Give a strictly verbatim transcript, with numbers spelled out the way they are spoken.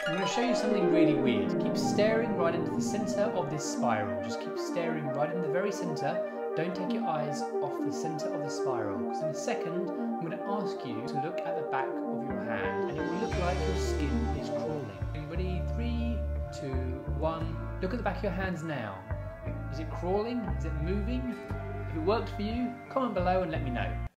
I'm going to show you something really weird. Keep staring right into the centre of this spiral. Just keep staring right in the very centre. Don't take your eyes off the centre of the spiral, because in a second I'm going to ask you to look at the back of your hand and it will look like your skin is crawling. Are you ready? Three, two, one. Look at the back of your hands now. Is it crawling? Is it moving? If it worked for you, comment below and let me know.